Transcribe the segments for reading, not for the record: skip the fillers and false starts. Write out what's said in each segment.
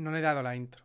No le he dado la intro.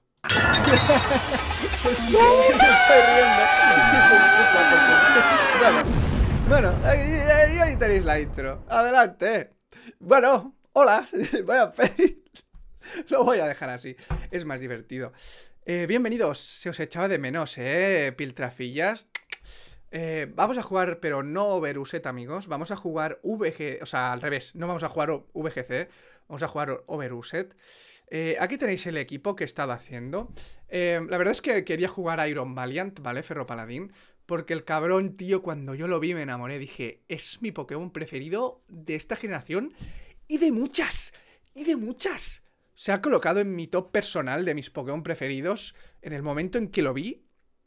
Bueno, ahí tenéis la intro. Adelante. Bueno, hola. Vaya fe. Lo voy a dejar así. Es más divertido. Bienvenidos. Se os echaba de menos, piltrafillas. Vamos a jugar, pero no Overuset, amigos. Vamos a jugar VG... O sea, al revés. No vamos a jugar VGC. Vamos a jugar Overuset. Aquí tenéis el equipo que he estado haciendo. La verdad es que quería jugar Iron Valiant, ¿vale? Ferropaladín. Porque el cabrón, tío, cuando yo lo vi me enamoré. Dije, es mi Pokémon preferido de esta generación. Y de muchas. Y de muchas. Se ha colocado en mi top personal de mis Pokémon preferidos. En el momento en que lo vi.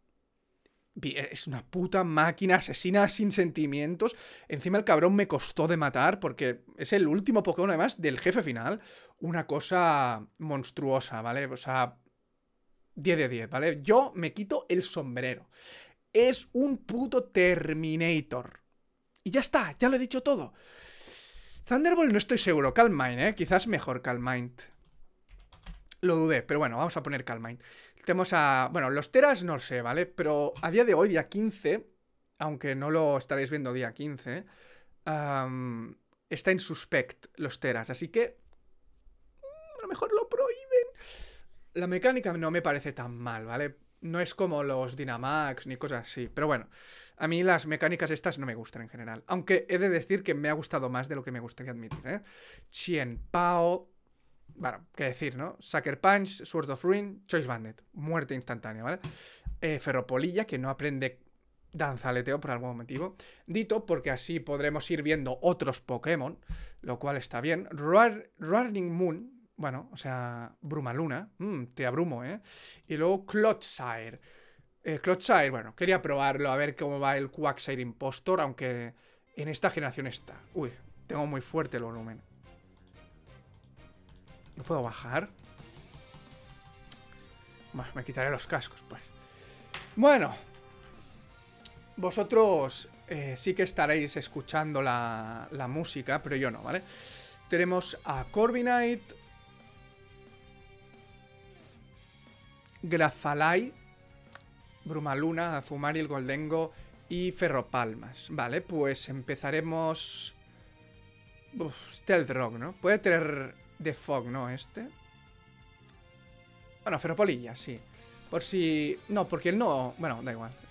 Es una puta máquina asesina sin sentimientos. Encima el cabrón me costó de matar porque es el último Pokémon además del jefe final. Una cosa monstruosa, ¿vale? O sea, 10 de 10, ¿vale? Yo me quito el sombrero. Es un puto Terminator. Y ya está, ya lo he dicho todo. Thunderbolt no estoy seguro. Calm Mind, quizás mejor Calm Mind. Lo dudé, pero bueno, vamos a poner Calm Mind. Tenemos a... Bueno, los Teras no sé, ¿vale? Pero a día de hoy, día 15, aunque no lo estaréis viendo día 15, está en suspect los Teras, así que... a lo mejor lo prohíben. La mecánica no me parece tan mal, ¿vale? No es como los Dynamax ni cosas así, pero bueno, a mí las mecánicas estas no me gustan en general. Aunque he de decir que me ha gustado más de lo que me gustaría admitir, ¿eh? Chien Pao... Bueno, qué decir, ¿no? Sucker Punch, Sword of Ruin, Choice Bandit. Muerte instantánea, ¿vale? Ferropolilla, que no aprende danzaleteo por algún motivo. Ditto, porque así podremos ir viendo otros Pokémon, lo cual está bien. Roaring Moon, bueno, o sea, Brumaluna. Te abrumo, ¿eh? Y luego Clodsire. Clodsire, bueno, quería probarlo, a ver cómo va el Quagsire Impostor, aunque en esta generación está. Uy, tengo muy fuerte el volumen. ¿No puedo bajar? Bueno, me quitaré los cascos, pues. Bueno. Vosotros sí que estaréis escuchando la música, pero yo no, ¿vale? Tenemos a Corviknight, Grafalai, Brumaluna, Azumarill, Goldengo y Ferropalmas. Vale, pues empezaremos... Stealth Rock, ¿no? Puede tener... de Fog, ¿no? Bueno, Ferropolilla, sí. Por si... No, porque él no... Bueno, da igual.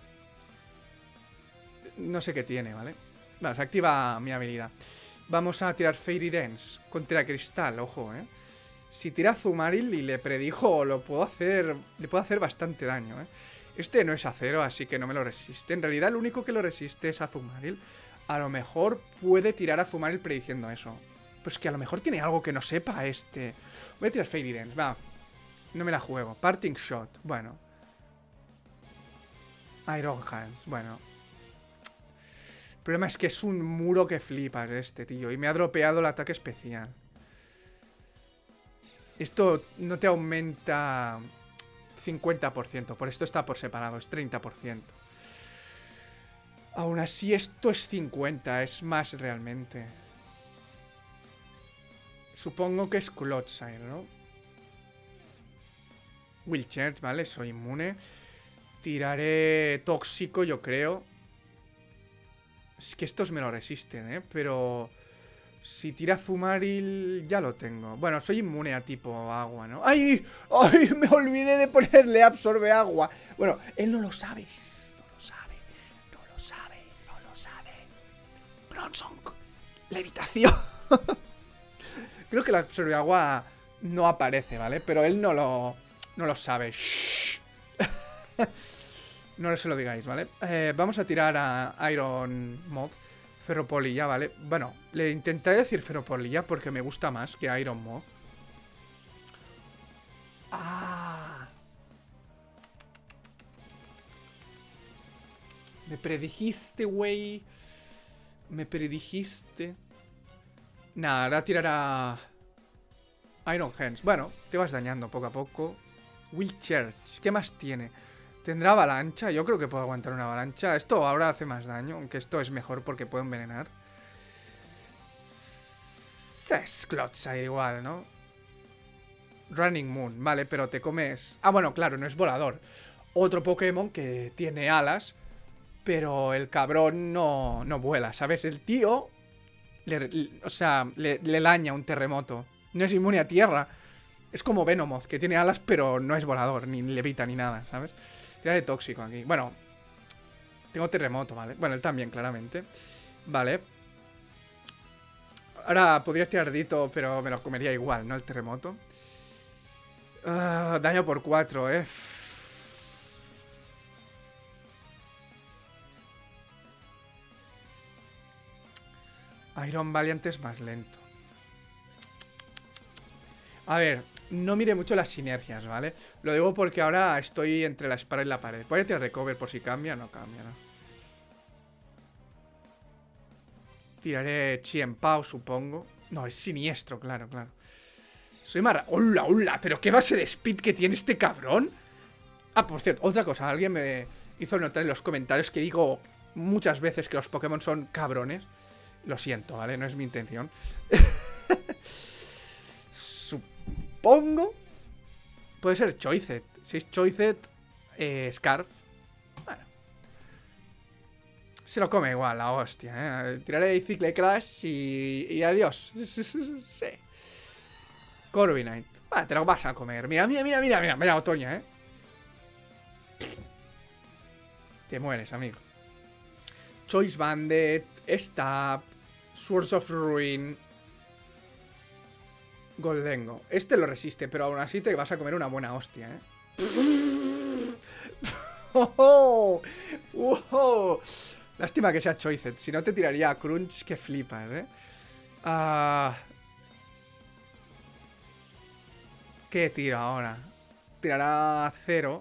No sé qué tiene, ¿vale? Bueno, se activa mi habilidad. Vamos a tirar Fairy Dance contra Cristal, ojo, ¿eh? Si tira Azumarill y le predijo, lo puedo hacer... Le puedo hacer bastante daño, ¿eh? Este no es acero, así que no me lo resiste. En realidad, el único que lo resiste es Azumarill. A lo mejor puede tirar Azumarill prediciendo eso. Pues que a lo mejor tiene algo que no sepa este. Voy a tirar Fairy Dance, va. No me la juego. Parting Shot, bueno. Iron Hands, bueno. El problema es que es un muro que flipas este, tío. Y me ha dropeado el ataque especial. Esto no te aumenta 50%. Por esto está por separado, es 30%. Aún así esto es 50%, es más realmente. Supongo que es Clodsire, ¿no? Wheelchairs, ¿vale? Soy inmune. Tiraré tóxico, yo creo. Es que estos me lo resisten, ¿eh? Pero... si tira Azumarill, ya lo tengo. Bueno, soy inmune a tipo agua, ¿no? ¡Ay! ¡Ay! Me olvidé de ponerle absorbe agua. Bueno, él no lo sabe. No lo sabe. No lo sabe. No lo sabe. Bronson. Levitación. Creo que la absorbe agua no aparece, ¿vale? Pero él no lo sabe. Shh. No se lo digáis, ¿vale? Vamos a tirar a Iron Moth. Ferropolilla, ¿vale? Bueno, le intentaré decir Ferropolilla porque me gusta más que Iron Moth. ¡Ah! Me predijiste, güey. Me predijiste. Nada, ahora tirará Iron Hands. Bueno, te vas dañando poco a poco. Wheelchair, ¿qué más tiene? ¿Tendrá avalancha? Yo creo que puedo aguantar una avalancha. Esto ahora hace más daño, aunque esto es mejor porque puedo envenenar. Clodsire igual, ¿no? Running Moon, vale, pero te comes... Ah, bueno, claro, no es volador. Otro Pokémon que tiene alas, pero el cabrón no vuela, ¿sabes? El tío, le daña un terremoto. No es inmune a tierra. Es como Venomoth, que tiene alas, pero no es volador, ni levita, ni nada, ¿sabes? Tira de tóxico aquí. Bueno, tengo terremoto, ¿vale? Bueno, él también, claramente. Vale. Ahora podría tirar Dito, pero me lo comería igual, ¿no? El terremoto. Daño por 4, Iron Valiant es más lento. A ver, no mire mucho las sinergias, ¿vale? Lo digo porque ahora estoy entre la espada y la pared. Voy a tirar recover por si cambia. No cambia, ¿no? Tiraré Chien Pao, supongo. No, es siniestro, claro, claro. Soy más... ¡Hola, hola! ¿Pero qué base de speed que tiene este cabrón? Ah, por cierto, otra cosa. Alguien me hizo notar en los comentarios que digo muchas veces que los Pokémon son cabrones. Lo siento, ¿vale? No es mi intención. Supongo... Puede ser Choicet. Si es Choicet, Scarf. Bueno. Se lo come igual, la hostia, ¿eh? Tiraré Cicle Crash y adiós. Sí. Corviknight. Ah, te lo vas a comer. Mira, mira, mira, mira, mira. Vaya otoña, ¿eh? Te mueres, amigo. Choice Bandit, Stab, Swords of Ruin, Goldengo. Este lo resiste, pero aún así te vas a comer una buena hostia, ¿eh? ¡Oh! ¡Oh! Lástima que sea Choicet. Si no te tiraría a Crunch que flipas, ¿eh? ¿Qué tiro ahora? Tirará 0.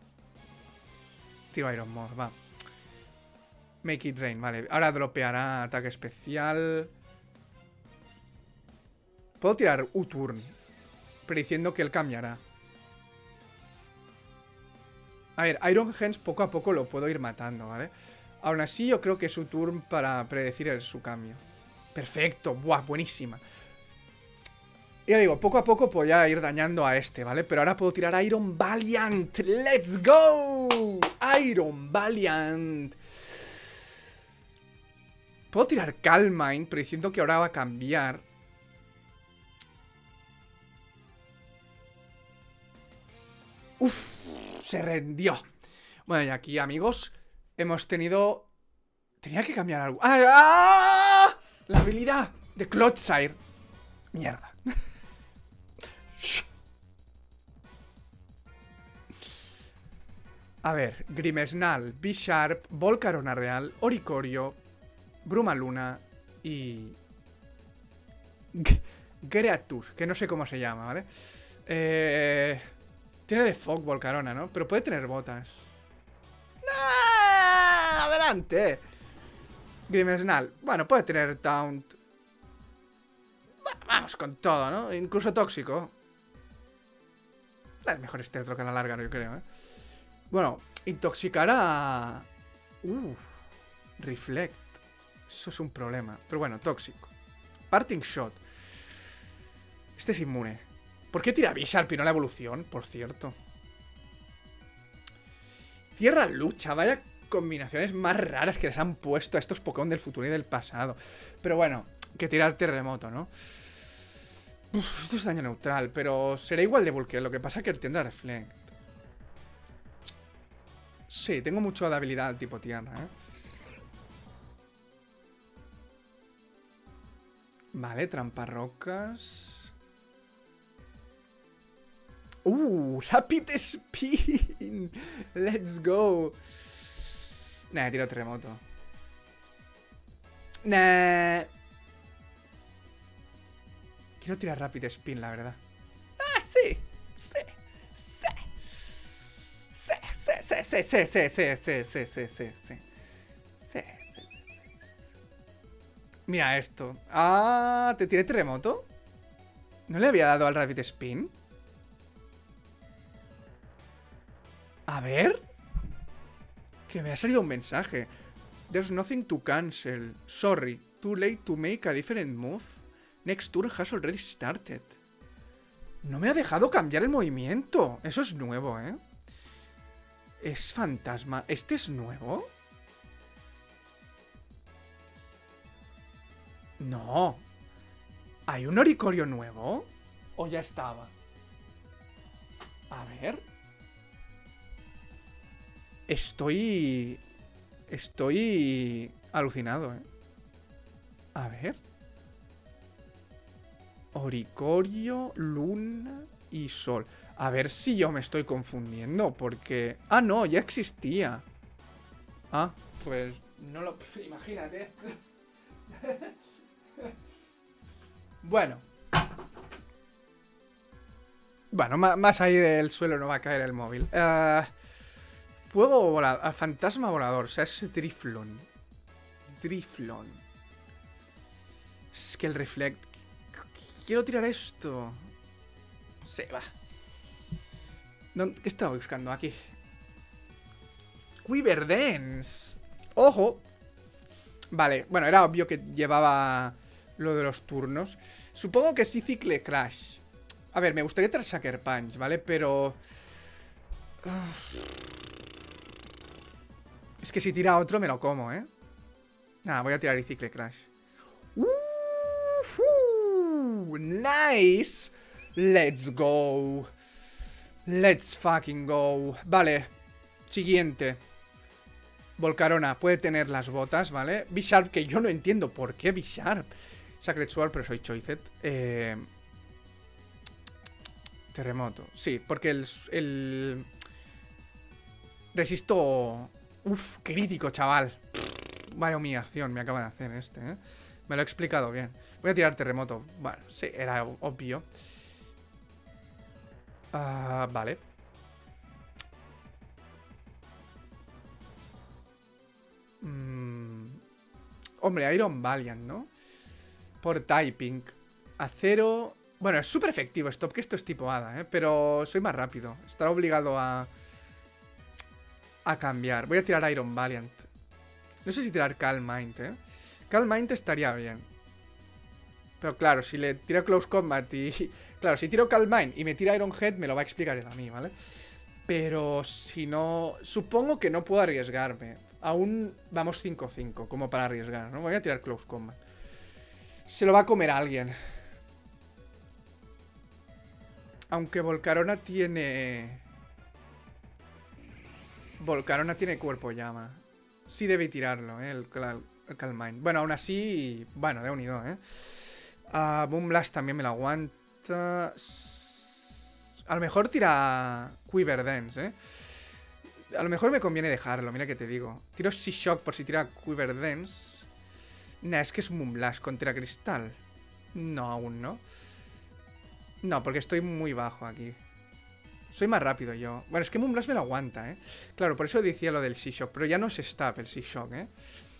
Tiro Iron Moth, va. Make it rain, vale. Ahora dropeará ataque especial. Puedo tirar U-Turn, prediciendo que él cambiará. A ver, Iron Hands poco a poco lo puedo ir matando, ¿vale? Aún así yo creo que es su turn para predecir su cambio. Perfecto, buah, buenísima. Y ya digo, poco a poco voy a ir dañando a este, ¿vale? Pero ahora puedo tirar Iron Valiant. ¡Let's go! Iron Valiant. Puedo tirar Calm Mind, prediciendo que ahora va a cambiar. Uf, se rendió. Bueno, y aquí, amigos, hemos tenido... Tenía que cambiar algo. ¡Ah! ¡Ah! La habilidad de Clodsire. Mierda. A ver, Grimesnal, Bisharp, Volcarona Real, Oricorio, Brumaluna y... Greatus, que no sé cómo se llama, ¿vale? Tiene de Fog Volcarona, ¿no? Pero puede tener botas. ¡Ah! ¡Adelante! Grimesnal. Bueno, puede tener Taunt. Vamos con todo, ¿no? Incluso tóxico. Es mejor este otro que a la larga, yo creo, ¿eh? Bueno, intoxicará... Reflect. Eso es un problema. Pero bueno, tóxico. Parting Shot. Este es inmune. ¿Por qué tira Bisharp y no la evolución? Por cierto. Tierra Lucha. Vaya combinaciones más raras que les han puesto a estos Pokémon del futuro y del pasado. Pero bueno, que tira Terremoto, ¿no? Esto es daño neutral, pero será igual de bulky. Lo que pasa es que tendrá Reflect. Sí, tengo mucho de habilidad al tipo tierra, ¿eh? Vale, tramparrocas. Rapid Spin. Let's go. Nah, tiro terremoto. Nah. Quiero tirar Rapid Spin, la verdad. Ah, sí. Sí. Sí. Mira esto. Ah, ¿te tiré terremoto? ¿No le había dado al Rapid Spin? A ver. Que me ha salido un mensaje. There's nothing to cancel. Sorry. Too late to make a different move. Next turn has already started. No me ha dejado cambiar el movimiento. Eso es nuevo, ¿eh? Es fantasma. ¿Este es nuevo? No. ¿Hay un Oricorio nuevo? ¿O ya estaba? A ver. Estoy alucinado, ¿eh? A ver. Oricorio, Luna y Sol. A ver si yo me estoy confundiendo, porque... Ah, no, ya existía. Ah, pues no lo... Imagínate. Bueno. Bueno, más ahí del suelo no va a caer el móvil. Fuego volador. Fantasma volador. O sea, es Driflon. Driflon. Es que el reflect... Quiero tirar esto. Se va. ¿Qué estaba buscando aquí? Quiver Dance. ¡Ojo! Vale, bueno, era obvio que llevaba lo de los turnos. Supongo que sí cicle Crash. A ver, me gustaría tirar Sucker Punch, ¿vale? Pero... Es que si tira otro me lo como, ¿eh? Nada, voy a tirar Cicle Crash. Nice. Let's go. Let's fucking go. Vale. Siguiente. Volcarona puede tener las botas, ¿vale? B-Sharp, que yo no entiendo por qué B-Sharp. Sacred Sword, pero soy Choicet. Terremoto. Sí, porque el... Resisto... Uf, crítico, chaval. Vaya humillación me acaba de hacer este, ¿eh? Me lo he explicado bien. Voy a tirar terremoto. Bueno, sí, era obvio. Vale. Hombre, Iron Valiant, ¿no? Por typing. Acero... Bueno, es súper efectivo esto, que esto es tipo hada, ¿eh? Pero soy más rápido. Estará obligado a cambiar. Voy a tirar Iron Valiant. No sé si tirar Calm Mind, ¿eh? Calm Mind estaría bien. Pero claro, si le tiro Close Combat y... Claro, si tiro Calm Mind y me tira Iron Head, me lo va a explicar él a mí, ¿vale? Pero si no... Supongo que no puedo arriesgarme. Aún vamos 5-5, como para arriesgar, ¿no? Voy a tirar Close Combat. Se lo va a comer a alguien. Aunque Volcarona tiene... Volcarona tiene cuerpo llama. Sí debe tirarlo, ¿eh? El Calm Mind. Bueno, aún así... Bueno, de unido, ¿eh? Boom Blast también me lo aguanta. A lo mejor tira Quiver Dance, ¿eh? A lo mejor me conviene dejarlo, mira que te digo. Tiro Psy-Shock por si tira Quiver Dance. Nah, es que es Boom Blast con Tira Cristal. No, aún no. No, porque estoy muy bajo aquí. Soy más rápido yo. Bueno, es que Moonblast me lo aguanta, ¿eh? Claro, por eso decía lo del Psy-Shock. Pero ya no es stab el Psy-Shock, ¿eh?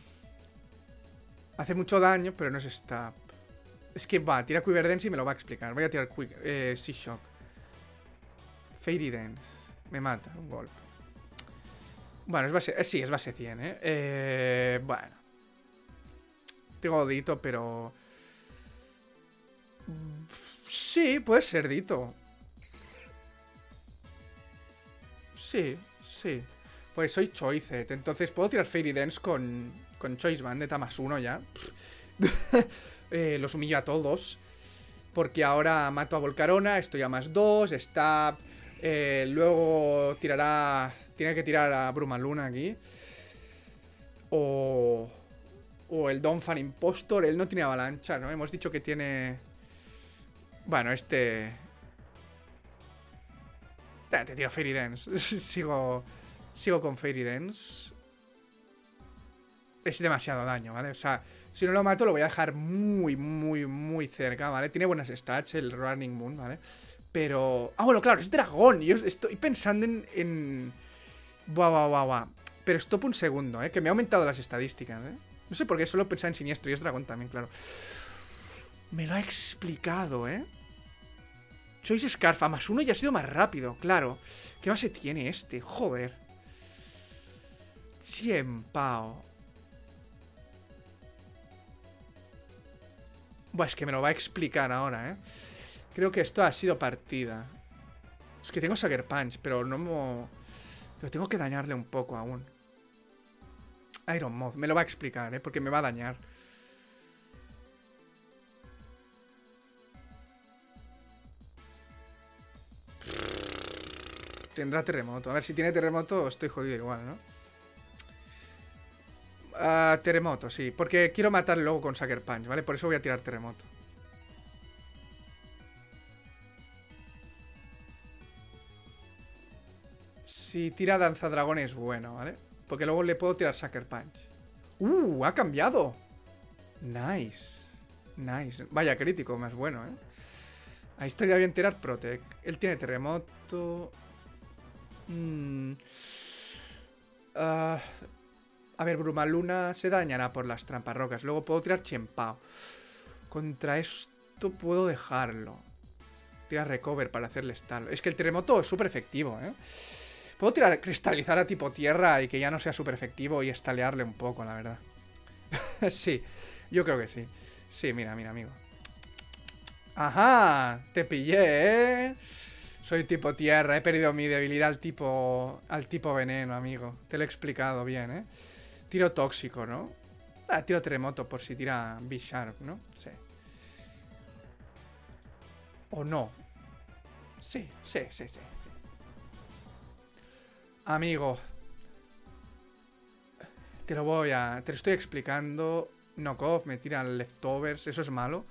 Hace mucho daño, pero no es stab. Es que va, tira Quiver Dance y me lo va a explicar. Voy a tirar Psy-Shock. Fairy Dance. Me mata, un golpe. Bueno, es base... sí, es base 100, ¿eh? Bueno. Tengo Dito, pero... Sí, puede ser Dito. Sí, sí. Pues soy Choicet, entonces puedo tirar Fairy Dance con Choice Bandit a +1 ya. Los humillo a todos. Porque ahora mato a Volcarona, estoy a +2, Stab. Luego tirará... Tiene que tirar a Brumaluna aquí. O el Donphan Impostor. Él no tiene avalancha, ¿no? Hemos dicho que tiene... Bueno, este... Te tiro Fairy Dance. Sigo con Fairy Dance. Es demasiado daño, ¿vale? O sea, si no lo mato lo voy a dejar muy, muy, muy cerca, ¿vale? Tiene buenas stats el Running Moon, ¿vale? Pero... Ah, bueno, claro, es dragón. Yo estoy pensando en... Buah. Pero stop un segundo, ¿eh? Que me ha aumentado las estadísticas, ¿eh? No sé por qué solo pensaba en siniestro y es dragón también, claro. Me lo ha explicado, ¿eh? Choice Scarf a +1 y ha sido más rápido, claro. ¿Qué base tiene este? Joder. Chiempao. Buah, es que me lo va a explicar ahora, ¿eh? Creo que esto ha sido partida. Es que tengo Sucker Punch, pero no me... Pero tengo que dañarle un poco aún. Iron Moth, me lo va a explicar, ¿eh? Porque me va a dañar. Tendrá terremoto. A ver, si tiene terremoto estoy jodido igual, ¿no? Terremoto, sí. Porque quiero matar luego con Sucker Punch, ¿vale? Por eso voy a tirar terremoto. Si tira Danza Dragón es bueno, ¿vale? Porque luego le puedo tirar Sucker Punch. Ha cambiado. Nice. Nice. Vaya crítico, más bueno, ¿eh? Ahí estaría bien tirar Protect. Él tiene terremoto. A ver, Brumaluna se dañará por las trampas rocas. Luego puedo tirar Chempao. Contra esto puedo dejarlo. Tirar Recover para hacerle stall. Es que el terremoto es súper efectivo, ¿eh? Puedo tirar Cristalizar a tipo tierra y que ya no sea súper efectivo y estalearle un poco, la verdad. Sí, yo creo que sí. Sí, mira, mira, amigo. Ajá, te pillé, ¿eh? Soy tipo tierra, he perdido mi debilidad al tipo veneno, amigo. Te lo he explicado bien, ¿eh? Tiro tóxico, ¿no? Tiro terremoto por si tira B-Sharp, ¿no? Sí. ¿O no? Sí, sí, sí, sí. Amigo. Te lo estoy explicando. Knockoff, me tiran leftovers. Eso es malo.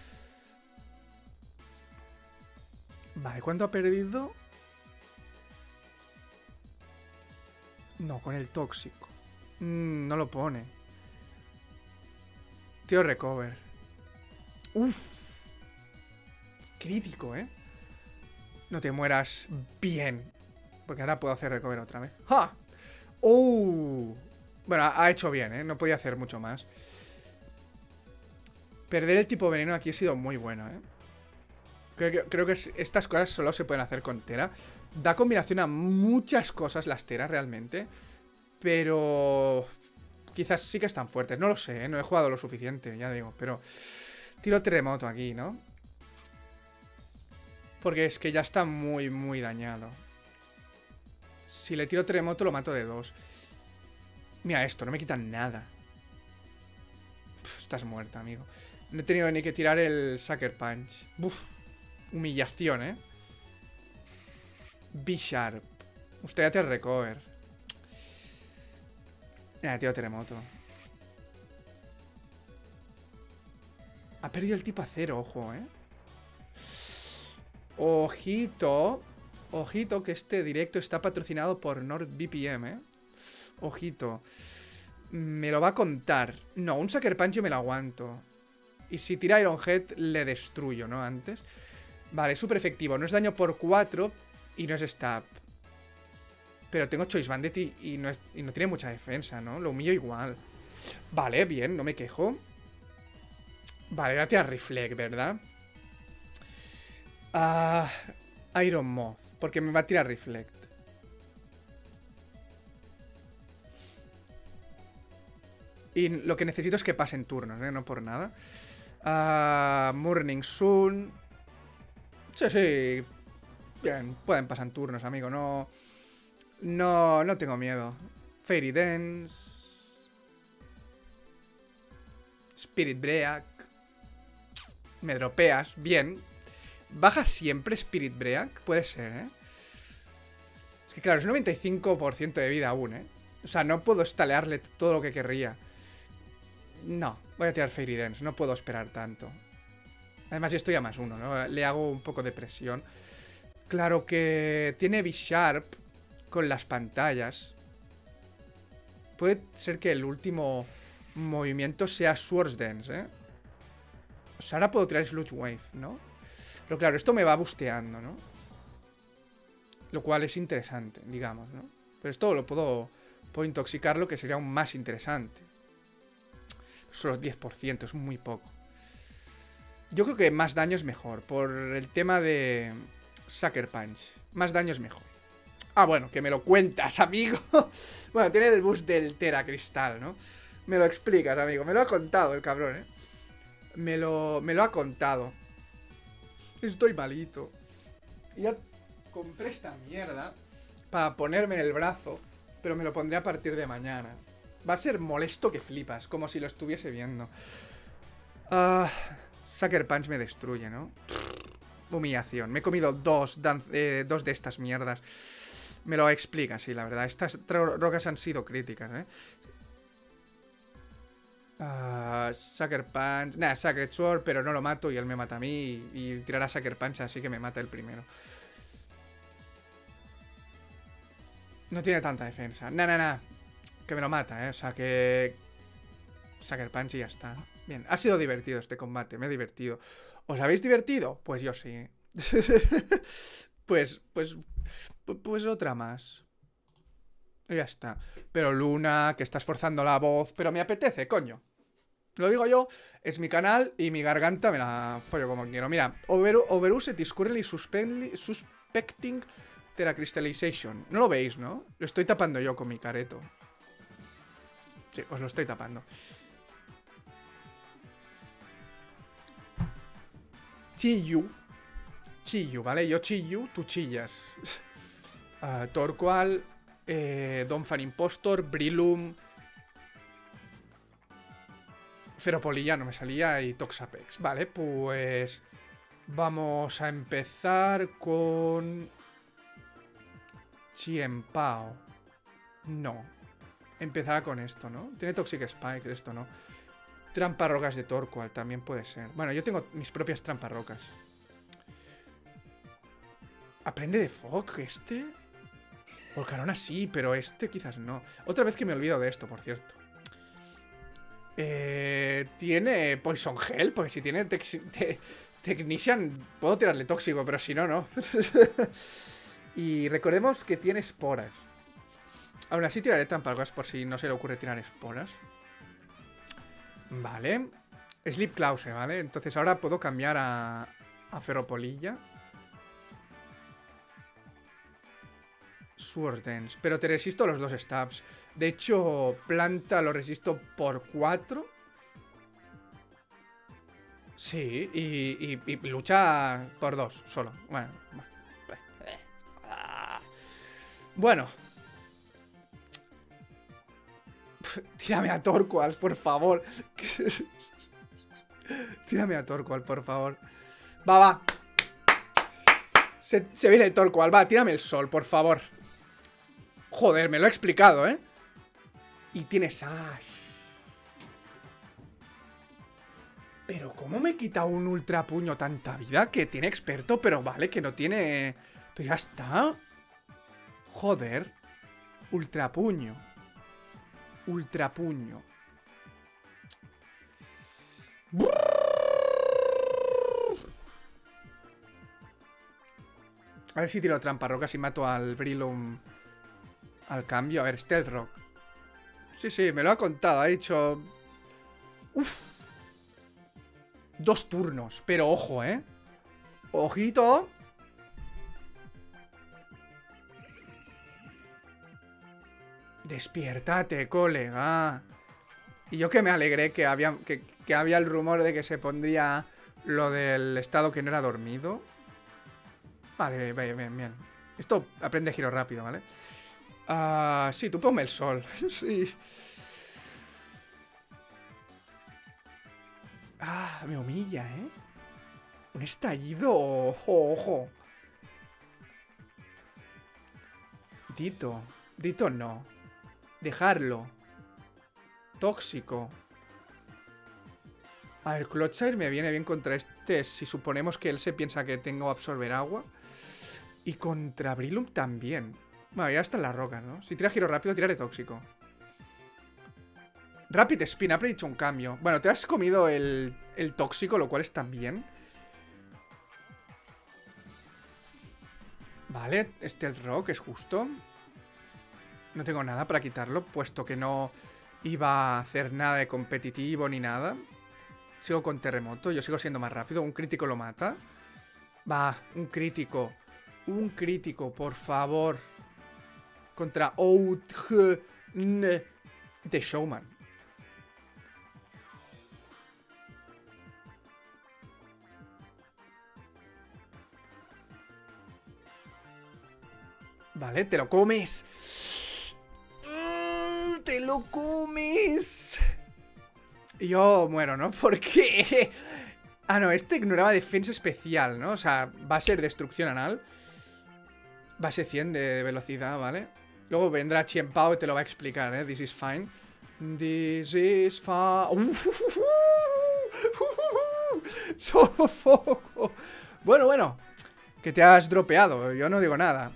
Vale, ¿cuánto ha perdido? No, con el tóxico. No lo pone. Tío, recover. Uf. Crítico, ¿eh? No te mueras bien. Porque ahora puedo hacer recover otra vez. ¡Ja! Bueno, ha hecho bien, ¿eh? No podía hacer mucho más. Perder el tipo veneno aquí ha sido muy bueno, ¿eh? Creo que estas cosas solo se pueden hacer con Tera. Da combinación a muchas cosas las Teras realmente. Pero... quizás sí que están fuertes. No lo sé, ¿eh? No he jugado lo suficiente, ya digo. Pero... tiro terremoto aquí, ¿no? Porque es que ya está muy, muy dañado. Si le tiro terremoto lo mato de 2. Mira esto, no me quitan nada. Estás muerta, amigo. No he tenido ni que tirar el Sucker Punch. Humillación, ¿eh? B-Sharp. Usted ya te recover. Tío, terremoto. Ha perdido el tipo acero, ojo, ¿eh? Ojito. Ojito que este directo está patrocinado por NordVPN, ¿eh? Ojito. Me lo va a contar. No, un Sucker Punch yo me lo aguanto. Y si tira Iron Head, le destruyo, ¿no? Antes. Vale, es súper efectivo. No es daño por 4 y no es stab. Pero tengo Choice Bandit y no tiene mucha defensa, ¿no? Lo humillo igual. Vale, bien, no me quejo. Vale, voy a tirar Reflect, ¿verdad? Iron Moth. Porque me va a tirar Reflect. Y lo que necesito es que pasen turnos, ¿eh? No por nada. Morning Sun. Sí, sí. Bien, pueden pasar turnos, amigo. No tengo miedo. Fairy Dance. Spirit Break. Me dropeas. Bien. ¿Baja siempre Spirit Break? Puede ser, ¿eh? Es que claro, es 95% de vida aún, ¿eh? O sea, no puedo estalearle todo lo que querría. No, voy a tirar Fairy Dance. No puedo esperar tanto. Además, ya estoy a +1, ¿no? Le hago un poco de presión. Claro que tiene B-Sharp con las pantallas. Puede ser que el último movimiento sea Swords Dance, ¿eh? O sea, ahora puedo tirar Sludge Wave, ¿no? Pero claro, esto me va busteando, ¿no? Lo cual es interesante, digamos, ¿no? Pero esto lo puedo intoxicarlo, que sería aún más interesante. Solo 10%, es muy poco. Yo creo que más daño es mejor. Por el tema de Sucker Punch. Más daño es mejor. Bueno, que me lo cuentas, amigo. Bueno, tiene el boost del Tera Cristal, ¿no? Me lo explicas, amigo. Me lo ha contado el cabrón, ¿eh? Me lo ha contado. Estoy malito. Y ya compré esta mierda para ponerme en el brazo, pero me lo pondré a partir de mañana. Va a ser molesto que flipas, como si lo estuviese viendo. Sucker Punch me destruye, ¿no? Humillación. Me he comido dos de estas mierdas. Me lo explica, sí, la verdad. Estas rocas han sido críticas, ¿eh? Sucker Punch. Nada, Sacred Sword, pero no lo mato y él me mata a mí. Y tirará Sucker Punch, así que me mata el primero. No tiene tanta defensa. Nah. Que me lo mata, ¿eh? O sea que... Sucker Punch y ya está. Bien, ha sido divertido este combate. Me he divertido. ¿Os habéis divertido? Pues yo sí. Pues otra más. Ya está. Pero Luna, que estás forzando la voz. Pero me apetece, coño. Lo digo yo, es mi canal y mi garganta me la follo como quiero. Mira, Overused is currently suspecting Teracrystallization. No lo veis, ¿no? Lo estoy tapando yo con mi careto. Sí, os lo estoy tapando. Chiyu, ¿vale? Yo Chiyu, tú chillas. Torqual, Donphan Impostor, Brilum, Feropolilla no me salía y Toxapex. Vale, pues vamos a empezar con Chiempao. No. Empezará con esto, ¿no? Tiene Toxic Spike, esto no. Tramparrocas de Torqual también puede ser. Bueno, yo tengo mis propias tramparrocas. ¿Aprende de Fog este? Volcarona sí, pero este quizás no. Otra vez que me olvido de esto, por cierto. ¿Tiene Poison Gel? Porque si tiene Technician puedo tirarle tóxico, pero si no, no. Y recordemos que tiene esporas. Aún así tiraré tramparrocas por si no se le ocurre tirar esporas. Vale. Sleep Clause, ¿vale? Entonces ahora puedo cambiar a Feropolilla. Sword Dance. Pero te resisto los dos stabs. De hecho, planta lo resisto por 4. Sí, y lucha por 2 solo. Bueno. Tírame a Torqual, por favor. Tírame a Torqual, por favor. Va. Se viene Torqual. Va, tírame el sol, por favor. Joder, me lo he explicado, ¿eh? Y tienes Ash. Pero ¿cómo me quita un ultra puño tanta vida? Que tiene experto, pero vale, que no tiene... Pero ya está. Joder. Ultra puño. Ultra puño. A ver si tiro tramparrocas y mato al Brilum al cambio. A ver, Stealth Rock. Sí, me lo ha contado. Ha dicho... Uf. 2 turnos. Pero ojo, ¿eh? Ojito. Despiértate, colega. Y yo que me alegré que había el rumor de que se pondría lo del estado que no era dormido. Vale, bien. Esto aprende giro rápido, ¿vale? Sí, tú ponme el sol. Sí. Me humilla, ¿eh? Un estallido. Ojo. Dito no. Dejarlo. Tóxico. A ver, Clotsire me viene bien contra este si suponemos que él se piensa que tengo absorber agua. Y contra Brilum también. Bueno, ya están las rocas, ¿no? Si tira giro rápido, tiraré tóxico. Rapid Spin, ha predicho un cambio. Bueno, te has comido el tóxico, lo cual está bien. Vale, Stealth Rock es justo. No tengo nada para quitarlo, puesto que no iba a hacer nada de competitivo ni nada. Sigo con terremoto, yo sigo siendo más rápido. Un crítico lo mata. Va, un crítico. Un crítico, por favor. Contra The Showman. Vale, te lo comes. Te lo comes. Y yo muero, ¿no? ¿Por qué? Ah, no, este ignoraba defensa especial, ¿no? O sea, va a ser destrucción anal. Base 100 de velocidad, ¿vale? Luego vendrá Chien Pao y te lo va a explicar, ¿eh? This is fine. This is fine. Sofoco. Bueno. Que te has dropeado. Yo no digo nada.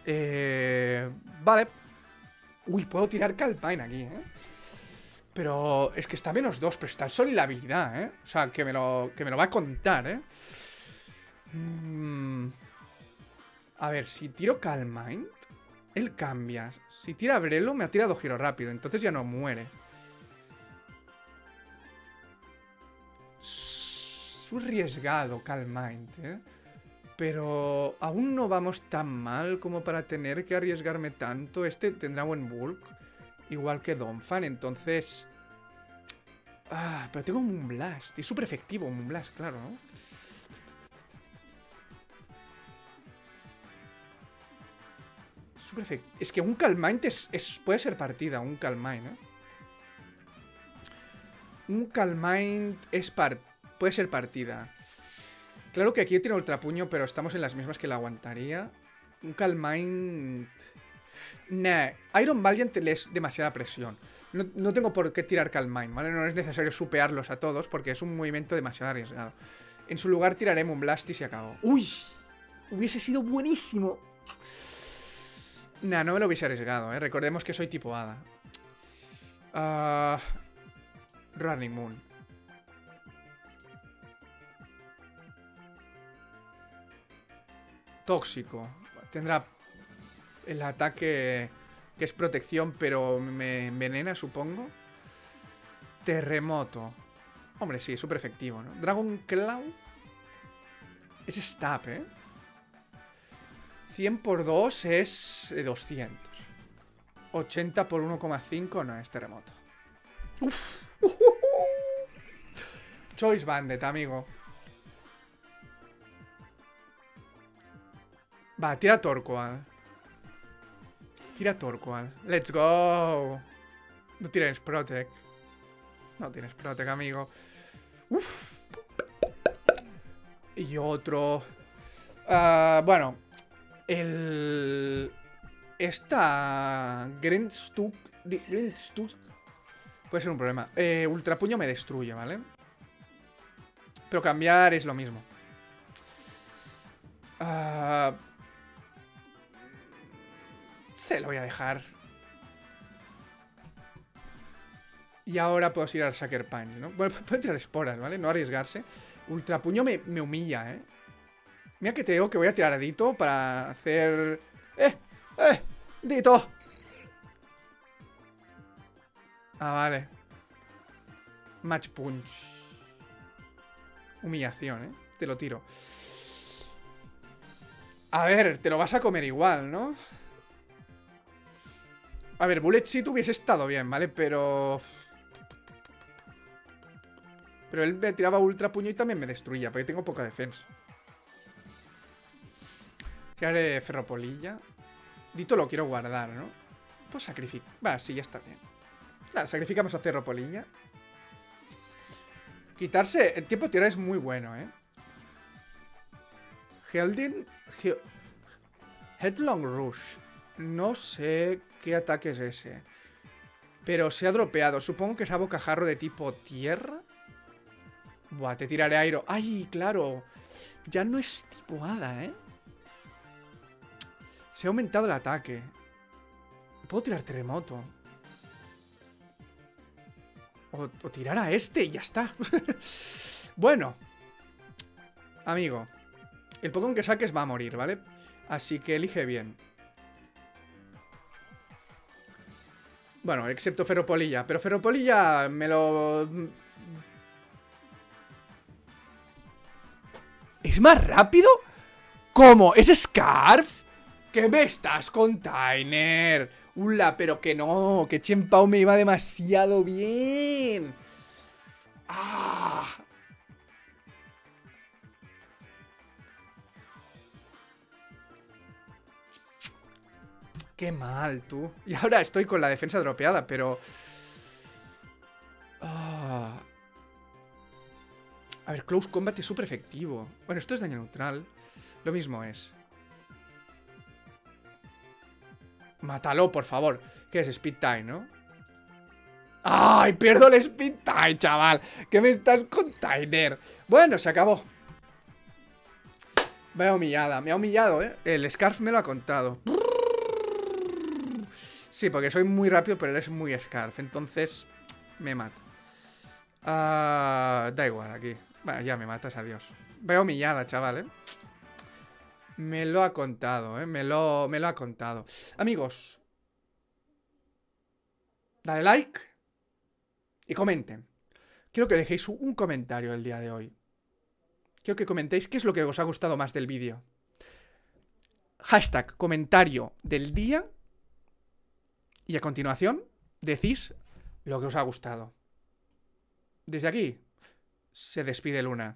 Vale. Uy, puedo tirar Calpine aquí, ¿eh? Pero es que está -2, pero está el sol y la habilidad, ¿eh? O sea, que me lo va a contar, ¿eh? A ver, si tiro Calm Mind, él cambia. Si tira Brelo, me ha tirado giro rápido. Entonces ya no muere. Es arriesgado Calm Mind, ¿eh? Pero aún no vamos tan mal como para tener que arriesgarme tanto. Este tendrá buen bulk, igual que Donphan, entonces... Ah, pero tengo un Moonblast. Y súper efectivo un Moonblast, claro, ¿no? Súper efectivo. Es que un Calm Mind puede ser partida, un Calm Mind, ¿eh? Un Calm Mind puede ser partida. Claro que aquí tiene ultrapuño, pero estamos en las mismas que la aguantaría. Un Calm Mind... Nah, Iron Valiant le es demasiada presión. No tengo por qué tirar Calm Mind, ¿vale? No es necesario supearlos a todos porque es un movimiento demasiado arriesgado. En su lugar tiraré Moonblast y se acabó. ¡Uy! Hubiese sido buenísimo. Nah, no me lo hubiese arriesgado, ¿eh? Recordemos que soy tipo hada. Running Moon. Tóxico. Tendrá el ataque que es protección, pero me envenena, supongo. Terremoto. Hombre, sí, súper efectivo, ¿no? Dragon Claw. Es stab, ¿eh? 100 por 2 es 200. 80 por 1,5 no es terremoto. Uf. Choice Bandit, amigo. Va, tira Torkoal. Tira Torkoal. Let's go. No tienes Protect. No tienes Protect, amigo. Uf. Y otro. Bueno. Esta Grindstuck puede ser un problema. Ultrapuño me destruye, ¿vale? Pero cambiar es lo mismo. Se lo voy a dejar. Y ahora puedo tirar Sucker Punch, ¿no? Bueno, puedo tirar esporas, ¿vale? No arriesgarse. Ultrapuño me humilla, ¿eh? Mira que te digo que voy a tirar a Dito para hacer... Dito. Ah, vale. Match Punch. Humillación, ¿eh? Te lo tiro. A ver, te lo vas a comer igual, ¿no? A ver, Bullet Seed hubiese estado bien, ¿vale? Pero él me tiraba ultra puño y también me destruía, porque tengo poca defensa. Tiraré ferropolilla. Dito lo quiero guardar, ¿no? Pues sacrificar. Va, sí, ya está bien. Vale, sacrificamos a ferropolilla. Quitarse el tiempo de tirar es muy bueno, ¿eh? Headlong Rush. No sé qué ataque es ese. Pero se ha dropeado. Supongo que es a bocajarro de tipo tierra. Buah, te tiraré airo. ¡Ay, claro! Ya no es tipo hada, ¿eh? Se ha aumentado el ataque. Puedo tirar terremoto. O tirar a este y ya está. Bueno. Amigo. El Pokémon que saques va a morir, ¿vale? Así que elige bien. Bueno, excepto Ferropolilla. Pero Ferropolilla me lo... ¿Es más rápido? ¿Cómo? ¿Es Scarf? ¿Qué me estás con Tyner? ¡Ula! Pero que no, que Chien Pao me iba demasiado bien. ¡Ah! Qué mal, tú. Y ahora estoy con la defensa dropeada, pero... Ah. A ver, Close Combat es súper efectivo. Bueno, esto es daño neutral. Lo mismo es. Mátalo, por favor. ¿Qué es? Speed Time, ¿no? ¡Ay! Pierdo el Speed Time, chaval. ¿Qué me estás con Tyler? Bueno, se acabó. Vaya humillada. Me ha humillado, ¿eh? El Scarf me lo ha contado. Sí, porque soy muy rápido, pero él es muy Scarf. Entonces, me mata. Da igual, aquí. Bueno, ya me matas, adiós. Vaya humillada, chaval, ¿eh? Me lo ha contado, ¿eh? Me lo ha contado. Amigos, dale like y comenten. Quiero que dejéis un comentario el día de hoy. Quiero que comentéis qué es lo que os ha gustado más del vídeo. Hashtag comentario del día. Y a continuación decís lo que os ha gustado. Desde aquí se despide Luna.